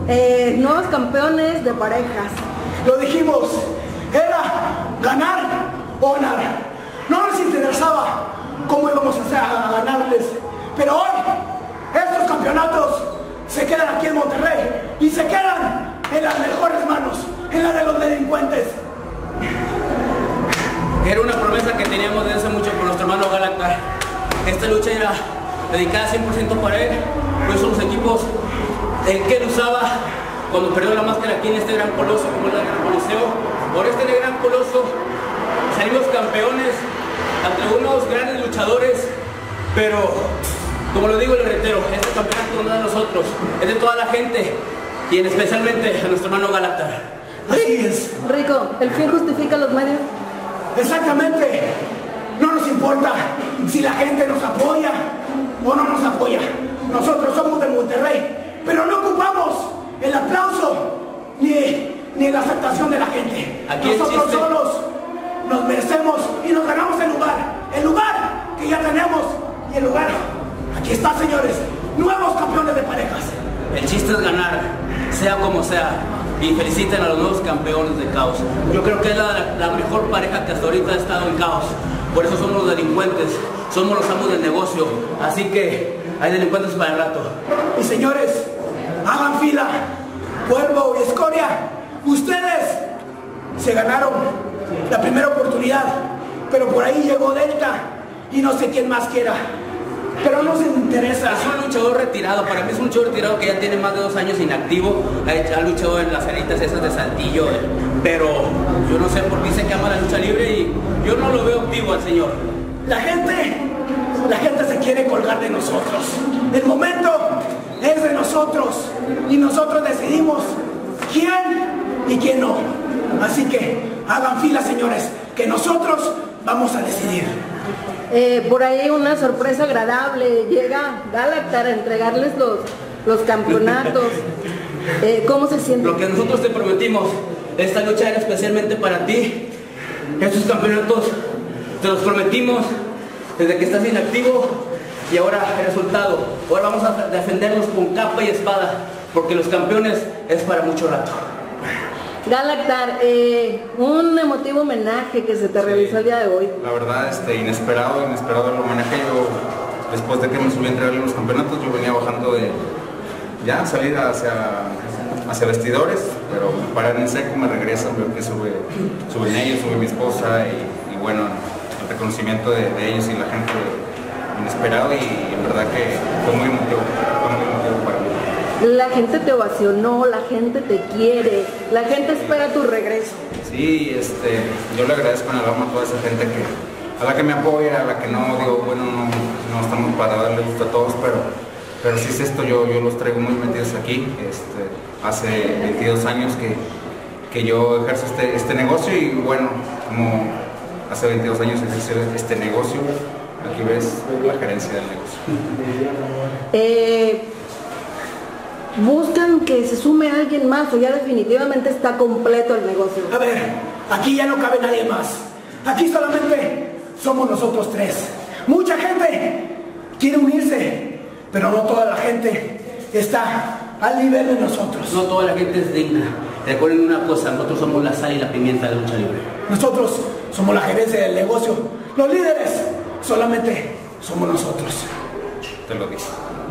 nuevos campeones de parejas. Lo dijimos, era ganar o ganar. No nos interesaba cómo íbamos a ganarles, pero hoy estos campeonatos se quedan aquí en Monterrey y se quedan en las mejores manos, en las de los delincuentes. Era una promesa que teníamos desde hace mucho con nuestro hermano Galactar. Esta lucha era dedicada 100% para él, por eso los equipos que él usaba cuando perdió la máscara aquí en este gran coloso, como es el Gran Coliseo. Por este gran coloso salimos campeones ante unos grandes luchadores, pero como lo digo y lo reitero, este campeonato no es de nosotros, es de toda la gente y especialmente a nuestro hermano Galactar. Así es. Rico, ¿el fin justifica los medios? Exactamente. No nos importa si la gente nos apoya o no nos apoya. Nosotros somos de Monterrey, pero no ocupamos el aplauso ni la aceptación de la gente. Aquí nosotros solos nos merecemos y nos ganamos el lugar que ya tenemos. Y el lugar, aquí está, señores, nuevos campeones de parejas. El chiste es ganar, sea como sea, y feliciten a los nuevos campeones de Caos. Yo creo que es la mejor pareja que hasta ahorita ha estado en Caos. Por eso somos los delincuentes, somos los amos del negocio, así que hay delincuentes para el rato. Y señores, hagan fila, Cuervo y Escoria, ustedes se ganaron la primera oportunidad, pero por ahí llegó Delta y no sé quién más quiera. Pero no se me interesa. Es un luchador retirado, para mí es un luchador retirado que ya tiene más de 2 años inactivo, ha luchado en las ceritas esas de Saltillo, pero yo no sé por qué se llama la lucha libre y yo no lo veo activo al señor. La gente se quiere colgar de nosotros. El momento es de nosotros y nosotros decidimos quién y quién no. Así que hagan fila, señores, que nosotros vamos a decidir. Por ahí una sorpresa agradable, llega Galactar a entregarles los campeonatos. ¿Cómo se siente? Lo que nosotros te prometimos, esta lucha era especialmente para ti. Estos campeonatos te los prometimos desde que estás inactivo y ahora el resultado. Ahora vamos a defenderlos con capa y espada, porque los campeones es para mucho rato. Galactar, un emotivo homenaje que se te realizó el día de hoy. La verdad, inesperado el homenaje. Yo, después de que me subí a entregarle los campeonatos, yo venía bajando de ya salida hacia vestidores, pero me paran en seco, me regresan, veo que suben ellos, sube mi esposa y bueno, el reconocimiento de ellos y la gente inesperado, y en verdad que fue muy emotivo para mí. La gente te ovacionó, la gente te quiere, la gente espera tu regreso. Sí, yo le agradezco en el alma a toda esa gente a la que me apoya, a la que no, digo, bueno, no estamos para darle gusto a todos, pero sí es esto, yo los traigo muy metidos aquí. Hace 22 años que yo ejerzo este negocio y bueno, como hace 22 años ejercí este negocio, aquí ves la gerencia del negocio. ¿Buscan que se sume alguien más o ya definitivamente está completo el negocio? A ver, aquí ya no cabe nadie más. Aquí solamente somos nosotros 3. Mucha gente quiere unirse, pero no toda la gente está al nivel de nosotros. No toda la gente es digna. Recuerden una cosa, nosotros somos la sal y la pimienta de la lucha libre. Nosotros somos la gerencia del negocio. Los líderes solamente somos nosotros. Te lo digo.